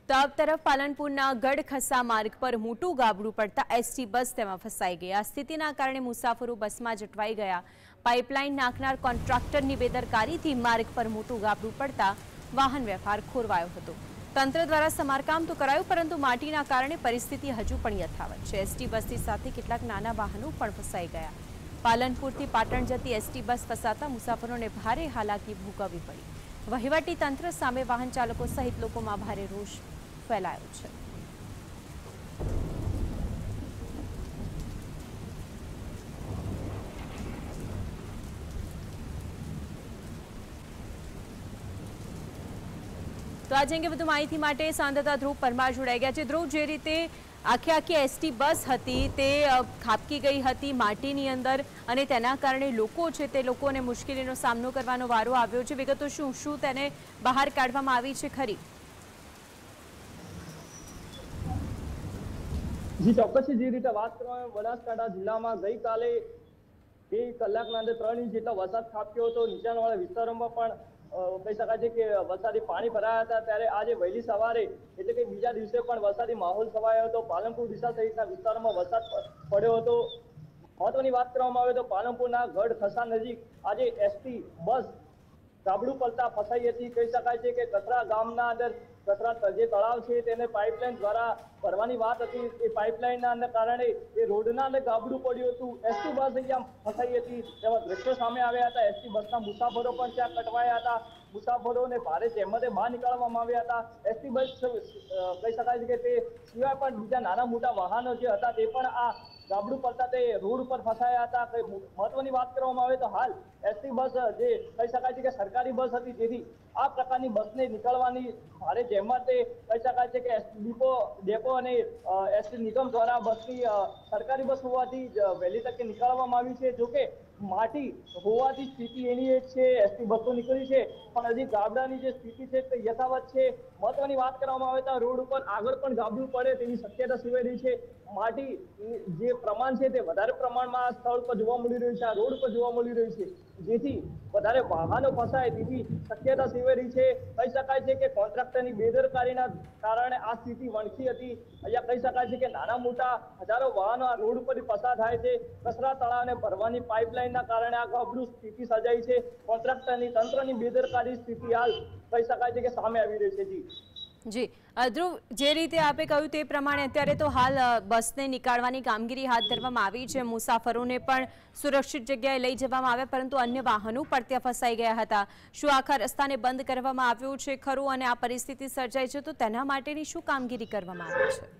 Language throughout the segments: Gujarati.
તો આ તરફ પાલનપુરના ગઢખસા માર્ગ પર મોટું ગાબડું પડતા એસટી બસ તેમાં ફસાઈ ગઈ। આ સ્થિતિના કારણે મુસાફરો બસમાં જટવાઈ ગયા। પાઇપલાઇન નાખનાર કોન્ટ્રાક્ટરની બેદરકારીથી માર્ગ પર મોટું ગાબડું પડતા વાહન વ્યવહાર ખોરવાયો હતો। તંત્ર દ્વારા સમારકામ તો કરાયું, પરંતુ માટીના કારણે પરિસ્થિતિ હજુ પણ યથાવત છે। એસટી બસની સાથે કેટલાક નાના વાહનો પણ ફસાઈ ગયા। પાલનપુરથી પાટણ જતી એસટી બસ ફસાતા મુસાફરોને ભારે હાલાકી ભોગવવી પડી। વહીવટી તંત્ર સામે વાહન ચાલકો સહિત લોકોમાં ભારે રોષ ફેલાયો છે। તો આ અંગે વધુ માહિતી માટે સંવાદદાતા ધ્રુવ પરમાર જોડાઈ ગયા છે। ધ્રુવ, જે રીતે આખી એસટી બસ હતી તે ખાબકી ગઈ હતી માટીની અંદર અને તેના કારણે લોકો છે તે લોકોને મુશ્કેલીનો સામનો કરવાનો વારો આવ્યો છે। વિગતો શું તેને બહાર કાઢવામાં આવી છે ખરી? જી ચોક્કસ, જે રીતે વાત કરવામાં બનાસકાંઠા જિલ્લામાં ગઈકાલે 2 કલાકના અંદર 3 ઇંચ જેટલો વરસાદ ખાબક્યો હતો। નીચાણવાળા વિસ્તારોમાં પણ કહી શકાય છે કે વરસાદી પાણી ભરાયા હતા। ત્યારે આજે વહેલી સવારે એટલે કે બીજા દિવસે પણ વરસાદી માહોલ છવાયો હતો। પાલનપુર ડીસા સહિતના વિસ્તારોમાં વરસાદ પડ્યો હતો। મહત્વની વાત કરવામાં આવે તો પાલનપુરના ગઢખસા નજીક આજે એસટી બસ ગાબડું પડતા ફસાઈ હતી। કહી શકાય છે કે કસરા ગામના અંદર કસરા જે તળાવ છે તેને પાઇપલાઇન દ્વારા ભરવાની વાત હતી। એ પાઇપલાઇનના અંદર કારણે એ રોડના અંદર ગાબડું પડ્યું હતું। એસટી બસ અહીંયા ફસાઈ હતી તેવા દ્રશ્યો સામે આવ્યા હતા। એસટી બસના મુસાફરો પણ ત્યાં કટવાયા હતા। મુસાફરોને ભારે જહેમતે બહાર નીકાળવામાં આવ્યા હતા। એસટી બસ કહી શકાય છે કે તે સિવાય પણ બીજા નાના મોટા વાહનો જે હતા તે પણ આ ગાબડું પડતા તે રોડ ઉપર ફસાયા હતા। મહત્વની વાત કરવામાં આવે તો હાલ એસટી બસ જે કહી શકાય છે કે સરકારી બસ હતી, તેથી આ પ્રકારની બસને નીકળવાની ભારે જહેમતે કહી શકાય છે કે ડેપો અને એસટી નિગમ દ્વારા બસની સરકારી બસ હોવાથી વહેલી તકે નીકળવામાં આવી છે। જોકે માટી હોવાથી સ્થિતિ એની એ છે, એસટી બસો નીકળી છે પણ હજી ગાબડાની જે સ્થિતિ છે તે યથાવત છે। મહત્વની વાત કરવામાં આવે તો રોડ ઉપર આગળ પણ ગાબડું પડે તેવી શક્યતા સેવાઈ રહી છે। માટી જે પ્રમાણ છે તે વધારે પ્રમાણમાં આ સ્થળ પર જોવા મળી રહ્યું છે, આ રોડ પર જોવા મળી રહ્યું છે, જેથી વધારે વાહનો ફસાય તેવી શક્યતા સેવાઈ રહી છે। કહી શકાય છે કે કોન્ટ્રાક્ટરની બેદરકારીના કારણે આ સ્થિતિ વણસી હતી। અહીંયા કહી શકાય છે કે નાના મોટા હજારો વાહનો આ રોડ પર પસાર થાય છે। કસરા તળાવને ભરવાની પાઇપલાઇનના કારણે આ ગાબડું સ્થિતિ સર્જાઈ છે। કોન્ટ્રાક્ટરની તંત્રની બેદરકારી સ્થિતિ હાલ કહી શકાય છે કે સામે આવી રહી છે। જી ધ્રુવ, જે રીતે આપે કહ્યું તે પ્રમાણે અત્યારે તો હાલ બસને નીકાળવાની કામગીરી હાથ ધરવામાં આવી છે। મુસાફરોને પણ સુરક્ષિત જગ્યાએ લઈ જવામાં આવ્યા, પરંતુ અન્ય વાહનો પણ ત્યાં ફસાઈ ગયા હતા। શું આખા રસ્તાને બંધ કરવામાં આવ્યો છે ખરું, અને આ પરિસ્થિતિ સર્જાઈ છે તો તેના માટેની શું કામગીરી કરવામાં આવી છે?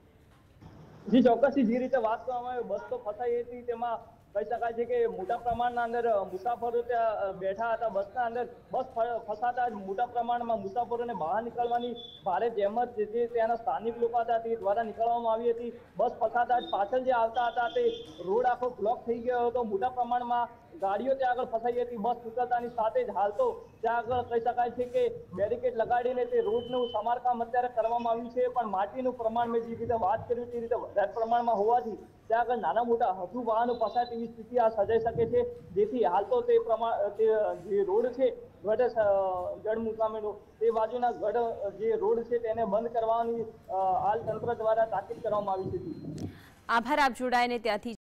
જી ચોક્કસ, જે રીતે વાત કરવામાં આવે બસ તો ફસાઈ હતી તેમાં કહી શકાય છે કે મોટા પ્રમાણના અંદર મુસાફરો ત્યાં બેઠા હતા। બસના અંદર બસ ફસાતા જ મોટા પ્રમાણમાં મુસાફરોને બહાર નીકળવાની ભારે જહેમત જે ત્યાંના સ્થાનિક લોકો હતા તે દ્વારા નીકળવામાં આવી હતી। બસ ફસાતા જ પાછળ જે આવતા હતા તે રોડ આખો બ્લોક થઈ ગયો હતો। મોટા પ્રમાણમાં ગાડીઓ ત્યાં આગળ ફસાઈ હતી। બસ નીકળતાની સાથે જ હાલ તો ત્યાં આગળ કહી શકાય છે કે બેરિકેડ લગાડીને તે રોડનું સમારકામ અત્યારે કરવામાં આવ્યું છે, પણ માટીનું પ્રમાણ મેં જે રીતે વાત કરી તે રીતે વધારે પ્રમાણમાં હોવાથી ત્યાં આગળ નાના મોટા હજુ વાહનો ફસાય તેવી સ્થિતિ આ સર્જાઈ શકે છે। જેથી હાલ તો તે જે રોડ છે ગઢ મુકામેનો તે બાજુના ગઢ જે રોડ છે તેને બંધ કરવાની હાલ તંત્ર દ્વારા તાકીદ કરવામાં આવી છે। આભાર આપ જોડાઈને ત્યાંથી।